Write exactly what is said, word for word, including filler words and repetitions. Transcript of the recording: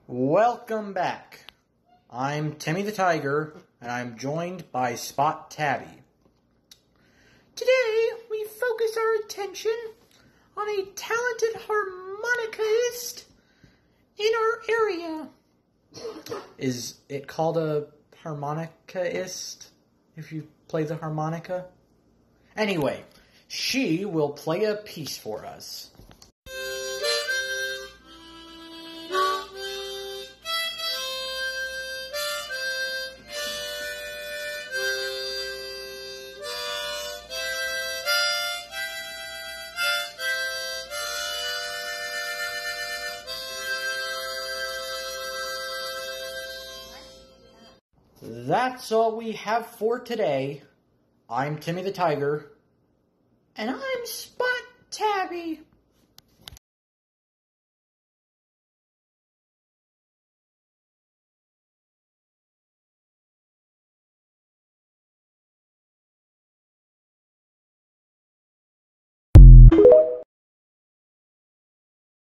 Welcome back. I'm Timmy the Tiger, and I'm joined by Spot Tabby. Today, we focus our attention on a talented harmonicaist in our area. Is it called a harmonicaist if you play the harmonica? Anyway, she will play a piece for us. That's all we have for today. I'm Timmy the Tiger. And I'm Spot Tabby.